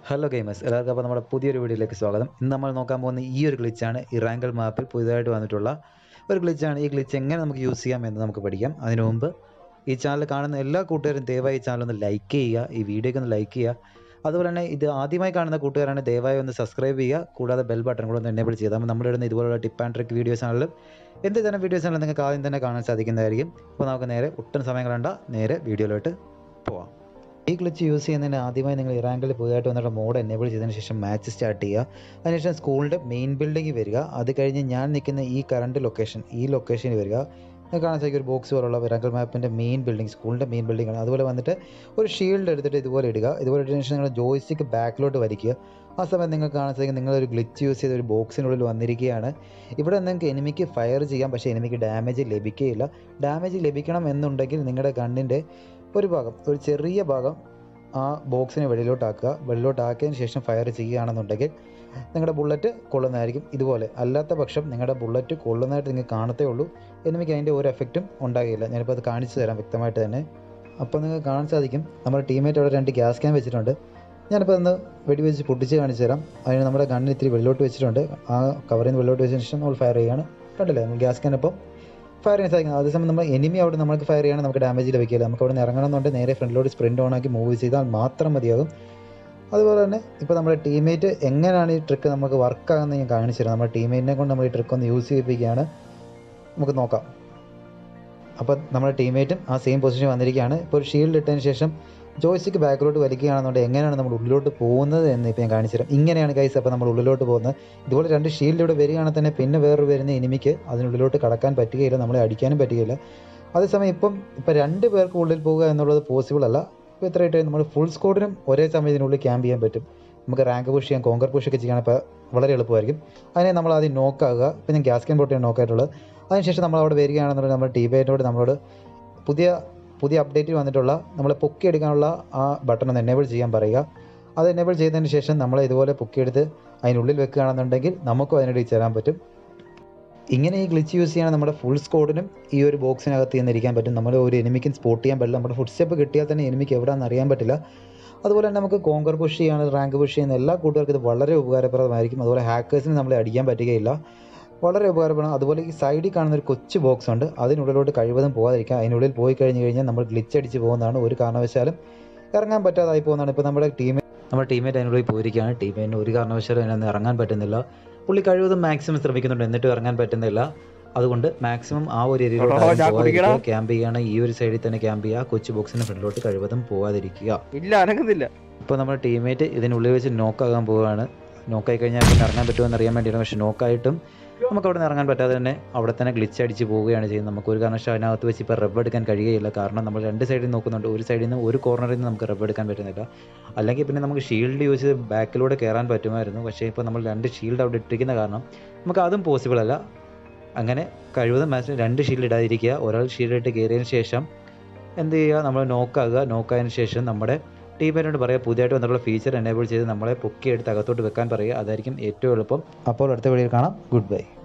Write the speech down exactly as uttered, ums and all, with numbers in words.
Hello gamers, എല്ലാവർക്കും അപ്പോൾ നമ്മുടെ പുതിയൊരു വീഡിയോയിലേക്ക് സ്വാഗതം. ഇന്ന് നമ്മൾ നോക്കാൻ പോകുന്ന ഈ ഒരു ഗ്ലിച്ചാണ് ഇറാങ്കിൾ മാപ്പിൽ പുതിയതായിട്ട് വന്നിട്ടുള്ള ഒരു ഗ്ലിച്ചാണ്. ഈ ഗ്ലിച്ച് എങ്ങനെ നമുക്ക് യൂസ് ചെയ്യാം എന്ന് നമുക്ക് പഠിക്കാം. അതിനു മുമ്പ് ഈ ചാനൽ കാണുന്ന എല്ലാ കൂട്ടുകാരും ദയവായി ഈ ചാനൽ ഒന്ന് ലൈക്ക് ചെയ്യുക, ഈ വീഡിയോയ്ക്ക് ഒന്ന് ലൈക്ക് ചെയ്യുക. അതുപോലെ തന്നെ ഇത് ആദ്യമായി കാണുന്ന കൂട്ടുകാരാണ് ദയവായി ഒന്ന് സബ്സ്ക്രൈബ് ചെയ്യുക, കൂടാതെ ബെൽ ബട്ടൺ കൂടെ ഒന്ന് എനേബിൾ ചെയ്താൽ നമ്മുടെ ഇടുന്ന ഇതുപോലുള്ള ടിപ്പ് ആൻഡ് ട്രിക്ക് വീഡിയോസ് ആണെങ്കിലും എന്ത് തന്നെ വീഡിയോസ് ആണെങ്കിലും നിങ്ങൾക്ക് ആദ്യം തന്നെ കാണാൻ സാധിക്കുന്നതായിരിക്കും. അപ്പോൾ നമുക്ക് നേരെ ഒട്ടും സമയം കളയണ്ട, നേരെ വീഡിയോയിലോട്ട് പോവാം. ഈ ഗ്ലിച്ച് യൂസ് ചെയ്യുന്നതിന് ആദ്യമായി നിങ്ങൾ ഇറാങ്കിൾ പുതിയതായിട്ട് വന്നിട്ട് മോഡ് എനേബിൾ ചെയ്തതിന് ശേഷം മാച്ച് സ്റ്റാർട്ട് ചെയ്യുക. അതിനുശേഷം സ്കൂളിൻ്റെ മെയിൻ ബിൽഡിംഗ് വരിക. അത് കഴിഞ്ഞ് ഞാൻ നിൽക്കുന്ന ഈ കറണ്ട് ലൊക്കേഷൻ ഈ ലൊക്കേഷനിൽ വരിക. നിങ്ങൾക്ക് കാണാൻ സാധിക്കും ഒരു ബോക്സ് പോലുള്ള ഇറാങ്കിൾ മാപ്പിൻ്റെ മെയിൻ ബിൽഡിംഗ്, സ്കൂളിൻ്റെ മെയിൻ ബിൽഡിംഗ് ആണ്. അതുപോലെ വന്നിട്ട് ഒരു ഷീൽഡ് എടുത്തിട്ട് ഇതുപോലെ ഇടുക. ഇതുപോലെ ഇട്ടതിന് ശേഷം നിങ്ങൾ ജോയ്സ്റ്റിക്ക് ബാക്കിലോട്ട് വലിക്കുക. ആ സമയത്ത് നിങ്ങൾക്ക് കാണാൻ സാധിക്കും നിങ്ങളൊരു ഗ്ലിച്ച് യൂസ് ചെയ്ത ഒരു ബോക്സിനുള്ളിൽ വന്നിരിക്കുകയാണ്. ഇവിടെ നിങ്ങൾക്ക് എനിമിക്ക് ഫയർ ചെയ്യാം, പക്ഷേ എനിമിക്ക് ഡാമേജ് ലഭിക്കുകയില്ല. ഡാമേജ് ലഭിക്കണം എന്നുണ്ടെങ്കിൽ നിങ്ങളുടെ ഗണ്ണിൻ്റെ ഒരു ഭാഗം, ഒരു ചെറിയ ഭാഗം ആ ബോക്സിനെ വെളിയിലോട്ടാക്കുക. വെളിയിലോട്ടാക്കിയതിന് ശേഷം ഫയർ ചെയ്യുകയാണെന്നുണ്ടെങ്കിൽ നിങ്ങളുടെ ബുള്ളറ്റ് കൊള്ളുന്നതായിരിക്കും. ഇതുപോലെ അല്ലാത്ത പക്ഷം നിങ്ങളുടെ ബുള്ളറ്റ് കൊള്ളുന്നതായിട്ട് നിങ്ങൾക്ക് കാണത്തേ ഉള്ളൂ. എനിമിക്ക് അതിൻ്റെ ഒരു എഫക്റ്റും ഉണ്ടാകില്ല. ഞാനിപ്പോൾ അത് കാണിച്ചു തരാം വ്യക്തമായിട്ട് തന്നെ. അപ്പോൾ നിങ്ങൾക്ക് കാണാൻ സാധിക്കും നമ്മുടെ ടീമേറ്റ് അവിടെ രണ്ട് ഗ്യാസ് ക്യാൻ വെച്ചിട്ടുണ്ട്. ഞാനിപ്പോൾ ഒന്ന് വെടിവെച്ച് പൊട്ടിച്ച് കാണിച്ചു തരാം. അതിന് നമ്മുടെ ഗണ്ണിന് ഇത്തിരി വെളിയിലോട്ട് വെച്ചിട്ടുണ്ട്. ആ കവറിൽ നിന്ന് വെളിയിലോട്ട് വെച്ചതിന് ശേഷം നമ്മൾ ഫയർ ചെയ്യുകയാണ്. കണ്ടില്ലേ, നമ്മൾ ഗ്യാസ് ക്യാൻ അപ്പം ഫയർ ചെയ്യാൻ സാധിക്കുന്നത്. അതേസമയം നമ്മൾ എനിമി അവിടെ നമുക്ക് ഫയർ ചെയ്യണം, നമുക്ക് ഡാമേജ് ലഭിക്കില്ല. നമുക്ക് അവിടെ നിന്ന് ഇറങ്ങണമെന്നുണ്ട് നേരെ ഫ്രണ്ടിലോട്ട് സ്പ്രിൻറ്റ് ഓൺ ആക്കി മൂവ് ചെയ്താൽ മാത്രം മതിയാകും. അതുപോലെ തന്നെ ഇപ്പോൾ നമ്മുടെ ടീമേറ്റ് എങ്ങനെയാണ് ഈ ട്രിക്ക് നമുക്ക് വർക്കാകുന്നത് ഞാൻ കാണിച്ചു തരാം. നമ്മുടെ ടീമേറ്റിനെ കൊണ്ട് നമ്മൾ ഈ ട്രിക്ക് ഒന്ന് യൂസ് ചെയ്യിപ്പിക്കുകയാണ്. നമുക്ക് നോക്കാം. അപ്പോൾ നമ്മുടെ ടീമേറ്റും ആ സെയിം പൊസിഷൻ വന്നിരിക്കുകയാണ്. ഇപ്പോൾ ഒരു ഷീൽഡ് ഇട്ടതിന് ശേഷം ജോയ്സ്റ്റിക്ക് ബാക്കിലോട്ട് വലിക്കുകയാണെന്നുണ്ടെങ്കിൽ എങ്ങനെയാണ് നമ്മൾ ഉള്ളിലോട്ട് പോകുന്നത് എന്ന് ഇപ്പോൾ ഞാൻ കാണിച്ചു തരാം. ഇങ്ങനെയാണ് ഗൈസ് അപ്പോൾ നമ്മൾ ഉള്ളിലോട്ട് പോകുന്നത്. ഇതുപോലെ രണ്ട് ഷീൽഡ് ഇവിടെ വരികയാണെങ്കിൽ തന്നെ പിന്നെ വേറൊരു വരുന്ന എനിമിക്ക് അതിനുള്ളിലോട്ട് കടക്കാൻ പറ്റുകയില്ല, നമ്മളെ അടിക്കാനും പറ്റുകയില്ല. അതേസമയം ഇപ്പം ഇപ്പം രണ്ട് പേർക്ക് ഉള്ളിൽ പോകുക എന്നുള്ളത് പോസിബിൾ അല്ല. ഇപ്പോൾ എത്രയായിട്ട് നമ്മൾ ഫുൾ സ്ക്വാഡിനും ഒരേ സമയം ഇതിനുള്ളിൽ ക്യാമ്പ് ചെയ്യാൻ പറ്റും. നമുക്ക് റാങ്ക് പുഷ് ചെയ്യാൻ, കോങ്കർ പുഷ് ഒക്കെ ചെയ്യാൻ ഇപ്പോൾ വളരെ എളുപ്പമായിരിക്കും. അതിനെ നമ്മൾ ആദ്യം നോക്കാവുക. ഇപ്പം ഞാൻ ഗ്യാസ് ക്യാൻ പൊട്ടിയാണ് നോക്കായിട്ടുള്ളത്. അതിനുശേഷം നമ്മൾ അവിടെ വരികയാണെന്നുണ്ടെങ്കിൽ നമ്മുടെ ടീമേറ്റിനോട് നമ്മളോട് പുതിയ പുതിയ അപ്ഡേറ്റിൽ വന്നിട്ടുള്ള നമ്മളെ പൊക്കിയെടുക്കാനുള്ള ആ ബട്ടൺ ഒന്ന് എനേബിൾ ചെയ്യാൻ പറയുക. അത് എനേബിൾ ചെയ്തതിന് ശേഷം നമ്മൾ ഇതുപോലെ പൊക്കിയെടുത്ത് അതിനുള്ളിൽ വെക്കുകയാണെന്നുണ്ടെങ്കിൽ നമുക്കും അതിനിടയിൽ ചേരാൻ പറ്റും. ഇങ്ങനെ ഈ ഗ്ലിച്ച് യൂസ് ചെയ്യാൻ നമ്മുടെ ഫുൾ സ്ക്വാഡിനും ഈ ഒരു ബോക്സിനകത്ത് ചെന്നിരിക്കാൻ പറ്റും. നമ്മൾ ഒരു എനിമിക്കും സ്പോട്ട് ചെയ്യാൻ പറ്റില്ല. നമ്മുടെ ഫുഡ് സ്റ്റെപ്പ് കിട്ടിയാൽ തന്നെ എനിമിക്ക് എവിടെയാണെന്ന് അറിയാൻ പറ്റില്ല. അതുപോലെ തന്നെ നമുക്ക് കോങ്കർ പുഷ് ചെയ്യാൻ, റാങ്ക് പുഷ് ചെയ്യുന്ന എല്ലാ കൂട്ടുകാർക്കും ഇത് വളരെ ഉപകാരപ്രദമായിരിക്കും. അതുപോലെ ഹാക്കേഴ്സിന് നമ്മളെ അടിക്കാൻ പറ്റുകയില്ല, വളരെ ഉപകാരപ്പെടാം. അതുപോലെ ഈ സൈഡിൽ കാണുന്ന ഒരു കൊച്ചു ബോക്സ് ഉണ്ട്, അതിനുള്ളിലോട്ട് കഴിവതും പോകാതിരിക്കുക. അതിനുള്ളിൽ പോയി കഴിഞ്ഞ് കഴിഞ്ഞാൽ നമ്മൾ ഗ്ലിച്ച് അടിച്ച് പോകുന്നതാണ്, ഒരു കാരണവശാലും ഇറങ്ങാൻ പറ്റാതായി പോകുന്നതാണ്. ഇപ്പോൾ നമ്മുടെ ടീമേ നമ്മുടെ ടീമേറ്റ് അതിനുള്ളിൽ പോയിരിക്കുകയാണ്. ടീമേറ്റിന് ഒരു കാരണവശാലും അതിനകത്ത് ഇറങ്ങാൻ പറ്റുന്നില്ല. പുള്ളി കഴിവതും മാക്സിമം ശ്രമിക്കുന്നുണ്ട്, എന്നിട്ടും ഇറങ്ങാൻ പറ്റുന്നില്ല. അതുകൊണ്ട് മാക്സിമം ആ ഒരു ഏരിയയിലോട്ട് പോകാതിരിക്കുക. ക്യാമ്പ് ചെയ്യുകയാണെങ്കിൽ ഈ ഒരു സൈഡിൽ തന്നെ ക്യാമ്പ് ചെയ്യുക. കൊച്ചു ബോക്സിന് ഫ്രണ്ടിലോട്ട് കഴിവതും പോകാതിരിക്കുക. ഇല്ല, അനങ്ങുന്നില്ല. ഇപ്പോൾ നമ്മുടെ ടീമേറ്റ് ഇതിനുള്ളിൽ വെച്ച് നോക്കാകാൻ പോവുകയാണ്. നോക്കായി കഴിഞ്ഞാൽ പിന്നെ ഇറങ്ങാൻ പറ്റുമെന്ന് അറിയാൻ വേണ്ടിയാണ്. പക്ഷേ നോക്കായിട്ടും നമുക്ക് അവിടെ നിന്ന് ഇറങ്ങാൻ പറ്റാതെ തന്നെ അവിടെ തന്നെ ഗ്ലിച്ച് അടിച്ച് പോവുകയാണ് ചെയ്യുന്നത്. നമുക്ക് ഒരു കാരണവശാലും അതിനകത്ത് വെച്ച് ഇപ്പോൾ റബ്ബ് എടുക്കാൻ കഴിയുകയില്ല. കാരണം നമ്മൾ രണ്ട് സൈഡിൽ നോക്കുന്നുണ്ട്. ഒരു സൈഡിൽ നിന്ന് ഒരു കോർണറിൽ നിന്ന് നമുക്ക് റബ്ബ് എടുക്കാൻ പറ്റുന്നില്ല. അല്ലെങ്കിൽ പിന്നെ നമുക്ക് ഷീൽഡ് യൂസ് ചെയ്ത് ബാക്കിലൂടെ കയറാൻ പറ്റുമായിരുന്നു. പക്ഷേ ഇപ്പോൾ നമ്മൾ രണ്ട് ഷീൽഡ് അവിടെ ഇട്ടിരിക്കുന്ന കാരണം നമുക്ക് അതും പോസിബിൾ അല്ല. അങ്ങനെ കഴിവതും മാക്സിമം രണ്ട് ഷീൽഡ് ഇടാതിരിക്കുക. ഒരാൾ ഷീൽഡ് ഇട്ട് കയറിയതിന് ശേഷം എന്ത് ചെയ്യുക, നമ്മൾ നോക്കാകുക. നോക്കായതിന് ശേഷം നമ്മുടെ ടീമേറ്റിനോട് പറയുക പുതിയതായിട്ട് വന്നിട്ടുള്ള ഫീച്ചർ എനേബിൾ ചെയ്ത് നമ്മളെ പൊക്കിയെടുത്ത് അകത്തോട്ട് വെക്കാൻ പറയുക. അതായിരിക്കും ഏറ്റവും എളുപ്പം. അപ്പോൾ അടുത്ത വീഡിയോയിൽ കാണാം. Good by.